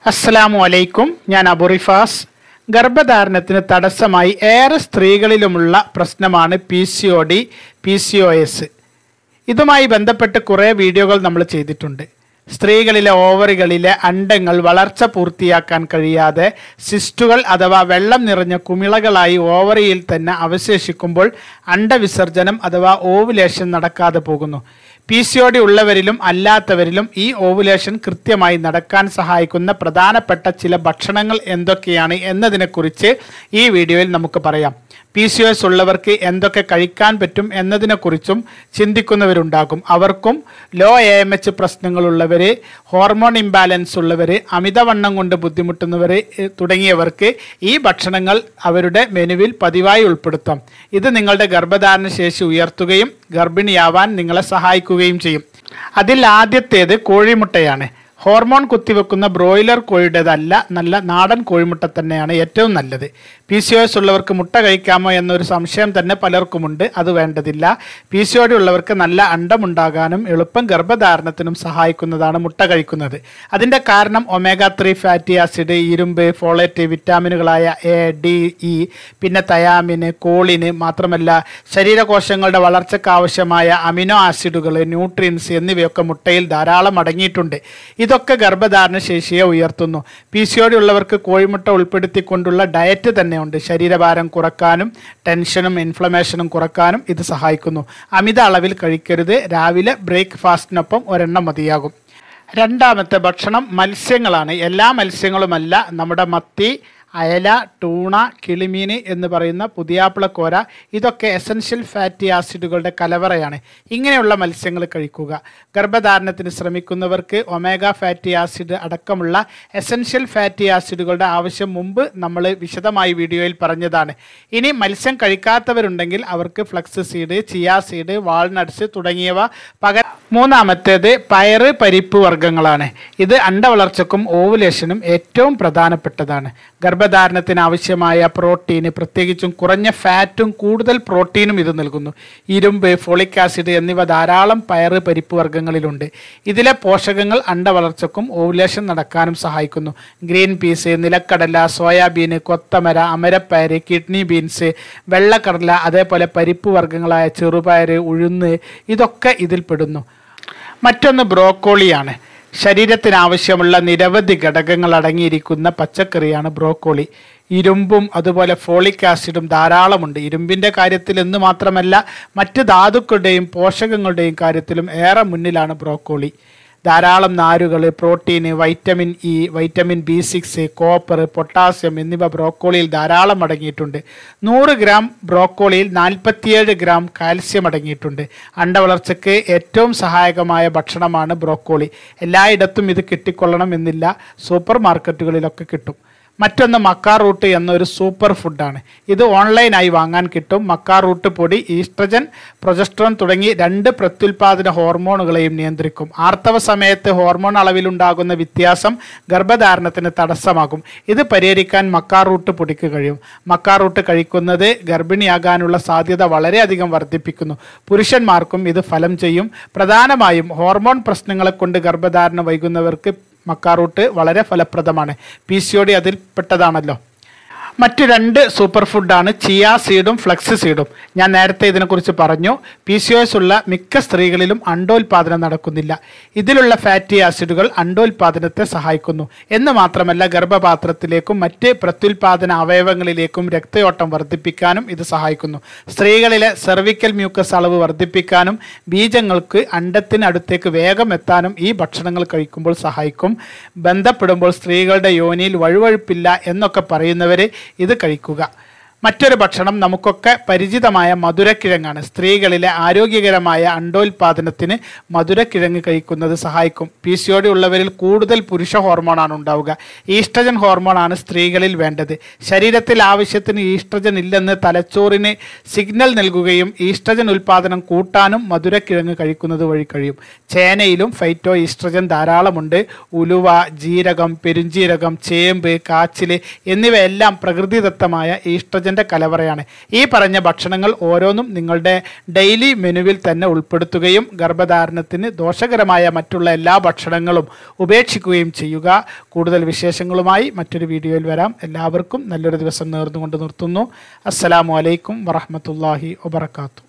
അസ്സലാമു അലൈക്കും. ഞാൻ അബു റിഫാസ്. ഗർഭധാരണത്തിന് തടസ്സമായി ഏറെ സ്ത്രീകളിലുമുള്ള പ്രശ്നമാണ് PCOD, PCOS. ഇതുമായി ബന്ധപ്പെട്ട് കുറേ വീഡിയോകൾ നമ്മൾ ചെയ്തിട്ടുണ്ട്. സ്ത്രീകളിലെ ഓവറികളിലെ അണ്ടങ്ങൾ വളർച്ച പൂർത്തിയാക്കാൻ കഴിയാതെ സിസ്റ്റുകൾ അഥവാ വെള്ളം നിറഞ്ഞ കുമിളകളായി ഓവറിയിൽ തന്നെ അവശേഷിക്കുമ്പോൾ അണ്ടവിസർജനം അഥവാ ഓവുലേഷൻ നടക്കാതെ പോകുന്നു. PCOD ഉള്ളവരിലും അല്ലാത്തവരിലും ഈ ഓവുലേഷൻ കൃത്യമായി നടക്കാൻ സഹായിക്കുന്ന പ്രധാനപ്പെട്ട ചില ഭക്ഷണങ്ങൾ എന്തൊക്കെയാണ് എന്നതിനെക്കുറിച്ച് ഈ വീഡിയോയിൽ നമുക്ക് പറയാം. PCOS ഉള്ളവർക്ക് എന്തൊക്കെ കഴിക്കാൻ പറ്റും എന്നതിനെക്കുറിച്ചും ചിന്തിക്കുന്നവരുണ്ടാകും. അവർക്കും ലോ AMH പ്രശ്നങ്ങളുള്ളവർ, ഹോർമോൺ ഇംബാലൻസ് ഉള്ളവർ, അമിതവണ്ണം കൊണ്ട് ബുദ്ധിമുട്ടുന്നവർ തുടങ്ങിയവർക്ക് ഈ ഭക്ഷണങ്ങൾ അവരുടെ മെനുവിൽ പതിവായി ഉൾപ്പെടുത്താം. ഇത് നിങ്ങളുടെ ഗർഭധാരണ ശേഷി ഉയർത്തുകയും ഗർഭിണിയാവാൻ നിങ്ങളെ സഹായിക്കുകയും ചെയ്യും. അതിൽ ആദ്യത്തേത് കോഴിമുട്ടയാണ്. ഹോർമോൺ കുത്തിവെക്കുന്ന ബ്രോയിലർ കോഴിയുടേതല്ല, നല്ല നാടൻ കോഴിമുട്ട തന്നെയാണ് ഏറ്റവും നല്ലത്. PCOS ഉള്ളവർക്ക് മുട്ട കഴിക്കാമോ എന്നൊരു സംശയം തന്നെ പലർക്കുമുണ്ട്. അത് വേണ്ടതില്ല. PCOD ഉള്ളവർക്ക് നല്ല അണ്ടമുണ്ടാകാനും എളുപ്പം ഗർഭധാരണത്തിനും സഹായിക്കുന്നതാണ് മുട്ട കഴിക്കുന്നത്. അതിൻ്റെ കാരണം omega-3 ഫാറ്റി ആസിഡ്, ഇരുമ്പ്, ഫോളേറ്റ്, വിറ്റാമിനുകളായ A, D, E, പിന്നെ തയാമിന്, കോളിന്, മാത്രമല്ല ശരീരകോശങ്ങളുടെ വളർച്ചയ്ക്ക് ആവശ്യമായ അമിനോ ആസിഡുകൾ, ന്യൂട്രിയൻസ് എന്നിവയൊക്കെ മുട്ടയിൽ ധാരാളം അടങ്ങിയിട്ടുണ്ട്. ഇതൊക്കെ ഗർഭധാരണ ശേഷിയെ ഉയർത്തുന്നു. PCOD ഉള്ളവർക്ക് കോഴിമുട്ട ഉൾപ്പെടുത്തിക്കൊണ്ടുള്ള ഡയറ്റ് തന്നെയുണ്ട്. ശരീരഭാരം കുറക്കാനും ടെൻഷനും ഇൻഫ്ലമേഷനും കുറക്കാനും ഇത് സഹായിക്കുന്നു. അമിത അളവിൽ കഴിക്കരുത്. രാവിലെ ബ്രേക്ക്ഫാസ്റ്റിനൊപ്പം ഒരെണ്ണം മതിയാകും. രണ്ടാമത്തെ ഭക്ഷണം മത്സ്യങ്ങളാണ്. എല്ലാ മത്സ്യങ്ങളുമല്ല. നമ്മുടെ മത്തി, അയല, ടൂണ, കിളിമീൻ എന്ന് പറയുന്ന പുതിയാപ്പിളക്കോര, ഇതൊക്കെ എസൻഷ്യൽ ഫാറ്റി ആസിഡുകളുടെ കലവറയാണ്. ഇങ്ങനെയുള്ള മത്സ്യങ്ങൾ കഴിക്കുക. ഗർഭധാരണത്തിന് ശ്രമിക്കുന്നവർക്ക് ഒമേഗ ഫാറ്റി ആസിഡ് അടക്കമുള്ള എസൻഷ്യൽ ഫാറ്റി ആസിഡുകളുടെ ആവശ്യം മുമ്പ് നമ്മൾ വിശദമായി വീഡിയോയിൽ പറഞ്ഞതാണ്. ഇനി മത്സ്യം കഴിക്കാത്തവരുണ്ടെങ്കിൽ അവർക്ക് flax seed, chia seed, walnuts തുടങ്ങിയവ പകരം. മൂന്നാമത്തേത് പയറ്, പരിപ്പ് വർഗ്ഗങ്ങളാണ്. ഇത് അണ്ടവളർച്ചക്കും ഓവുലേഷനും ഏറ്റവും പ്രധാനപ്പെട്ടതാണ്. ഗർഭധാരണത്തിന് ആവശ്യമായ പ്രോട്ടീന്, പ്രത്യേകിച്ചും കുറഞ്ഞ ഫാറ്റും കൂടുതൽ പ്രോട്ടീനും ഇത് നൽകുന്നു. ഇരുമ്പ്, ഫോളിക് ആസിഡ് എന്നിവ ധാരാളം പയറ്, പരിപ്പ് വർഗ്ഗങ്ങളിലുണ്ട്. ഇതിലെ പോഷകങ്ങൾ അണ്ടവളർച്ചക്കും ഓവുലേഷൻ നടക്കാനും സഹായിക്കുന്നു. ഗ്രീൻ പീസ്, നിലക്കടല, സോയാബീൻ, കൊത്തമര, അമരപ്പയർ, കിഡ്നി ബീൻസ്, വെള്ളക്കടല, അതേപോലെ പരിപ്പ് വർഗ്ഗങ്ങളായ ചെറുപയർ, ഉഴുന്ന്, ഇതൊക്കെ ഇതിൽപ്പെടുന്നു. മറ്റൊന്ന് ബ്രോക്കോളിയാണ്. ശരീരത്തിനാവശ്യമുള്ള നിരവധി ഘടകങ്ങൾ അടങ്ങിയിരിക്കുന്ന പച്ചക്കറിയാണ് ബ്രോക്കോളി. ഇരുമ്പും അതുപോലെ ഫോളിക് ആസിഡും ധാരാളമുണ്ട്. ഇരുമ്പിൻ്റെ കാര്യത്തിൽ എന്ന് മാത്രമല്ല മറ്റ് ധാതുക്കളുടെയും പോഷകങ്ങളുടെയും കാര്യത്തിലും ഏറെ മുന്നിലാണ് ബ്രോക്കോളി. ധാരാളം നാരുകൾ, പ്രോട്ടീന്, vitamin E, vitamin B6, copper, potassium എന്നിവ ബ്രോക്കോളിയിൽ ധാരാളം അടങ്ങിയിട്ടുണ്ട്. 100 ഗ്രാം ബ്രോക്കോളിയിൽ 47 ഗ്രാം കാൽസ്യം അടങ്ങിയിട്ടുണ്ട്. അണ്ടവളർച്ചയ്ക്ക് ഏറ്റവും സഹായകമായ ഭക്ഷണമാണ് ബ്രോക്കോളി. എല്ലായിടത്തും ഇത് കിട്ടിക്കൊള്ളണം എന്നില്ല. സൂപ്പർ മാർക്കറ്റുകളിലൊക്കെ കിട്ടും. മറ്റൊന്ന് മക്കാ റൂട്ട് എന്നൊരു സൂപ്പർ ഫുഡാണ്. ഇത് ഓൺലൈനായി വാങ്ങാൻ കിട്ടും. മക്കാ റൂട്ട് പൊടി ഈസ്ട്രജൻ, പ്രൊജസ്ട്രോൺ തുടങ്ങി 2 പ്രത്യുൽപാദന ഹോർമോണുകളെയും നിയന്ത്രിക്കും. ആർത്തവ സമയത്ത് ഹോർമോൺ അളവിലുണ്ടാകുന്ന വ്യത്യാസം ഗർഭധാരണത്തിന് തടസ്സമാകും. ഇത് പരിഹരിക്കാൻ മക്കാ റൂട്ട് പൊടിക്ക് കഴിയും. മക്കാ റൂട്ട് കഴിക്കുന്നത് ഗർഭിണിയാകാനുള്ള സാധ്യത വളരെയധികം വർദ്ധിപ്പിക്കുന്നു. പുരുഷന്മാർക്കും ഇത് ഫലം ചെയ്യും. പ്രധാനമായും ഹോർമോൺ പ്രശ്നങ്ങളെ കൊണ്ട് ഗർഭധാരണം വൈകുന്നവർക്ക് മക്കാ റൂട്ട് വളരെ ഫലപ്രദമാണ്. PCOD അതിൽപ്പെട്ടതാണല്ലോ. മറ്റ് 2 സൂപ്പർ ഫുഡാണ് ചിയാ സീഡും ഫ്ലക്സ് സീഡും. ഞാൻ നേരത്തെ ഇതിനെക്കുറിച്ച് പറഞ്ഞു. PCOS ഉള്ള മിക്ക സ്ത്രീകളിലും അണ്ടോൽപാദനം നടക്കുന്നില്ല. ഇതിലുള്ള ഫാറ്റി ആസിഡുകൾ അണ്ടോൽപാദനത്തെ സഹായിക്കുന്നു എന്ന് മാത്രമല്ല ഗർഭപാത്രത്തിലേക്കും മറ്റ് പ്രത്യുൽപാദന അവയവങ്ങളിലേക്കും രക്തയോട്ടം വർദ്ധിപ്പിക്കാനും ഇത് സഹായിക്കുന്നു. സ്ത്രീകളിലെ സെർവിക്കൽ മ്യൂക്കസ് അളവ് വർദ്ധിപ്പിക്കാനും ബീജങ്ങൾക്ക് അണ്ടത്തിനടുത്തേക്ക് വേഗം എത്താനും ഈ ഭക്ഷണങ്ങൾ കഴിക്കുമ്പോൾ സഹായിക്കും. ബന്ധപ്പെടുമ്പോൾ സ്ത്രീകളുടെ യോനിയിൽ വഴുവഴുപ്പില്ല എന്നൊക്കെ പറയുന്നവരെ ഇത് കഴിക്കുക. മറ്റൊരു ഭക്ഷണം നമുക്കൊക്കെ പരിചിതമായ മധുരക്കിഴങ്ങാണ്. സ്ത്രീകളിലെ ആരോഗ്യകരമായ അണ്ടോൽപാദനത്തിന് മധുരക്കിഴങ്ങ് കഴിക്കുന്നത് സഹായിക്കും. PCOD ഉള്ളവരിൽ കൂടുതൽ പുരുഷ ഹോർമോണാണ് ഉണ്ടാവുക. ഈസ്ട്രജൻ ഹോർമോണാണ് സ്ത്രീകളിൽ വേണ്ടത്. ശരീരത്തിൽ ആവശ്യത്തിന് ഈസ്ട്രജൻ ഇല്ലെന്ന് തലച്ചോറിന് സിഗ്നൽ നൽകുകയും ഈസ്ട്രജൻ ഉൽപാദനം കൂട്ടാനും മധുരക്കിഴങ്ങ് കഴിക്കുന്നത് വഴി കഴിയും. ചേനയിലും ഫൈറ്റോ ഈസ്ട്രജൻ ധാരാളമുണ്ട്. ഉലുവ, ജീരകം, പെരുംജീരകം, ചേമ്പ്, കാച്ചിൽ എന്നിവയെല്ലാം പ്രകൃതിദത്തമായ ഈസ്ട്രജൻ ജീവൻ്റെ കലവറയാണ്. ഈ പറഞ്ഞ ഭക്ഷണങ്ങൾ ഓരോന്നും നിങ്ങളുടെ ഡെയിലി മെനുവിൽ തന്നെ ഉൾപ്പെടുത്തുകയും ഗർഭധാരണത്തിന് ദോഷകരമായ മറ്റുള്ള എല്ലാ ഭക്ഷണങ്ങളും ഉപേക്ഷിക്കുകയും ചെയ്യുക. കൂടുതൽ വിശേഷങ്ങളുമായി മറ്റൊരു വീഡിയോയിൽ വരാം. എല്ലാവർക്കും നല്ലൊരു ദിവസം നേർന്നുകൊണ്ട് നിർത്തുന്നു. അസ്സലാമു അലൈക്കും വറഹ്മത്തുള്ളാഹി വബറകാതുഹു.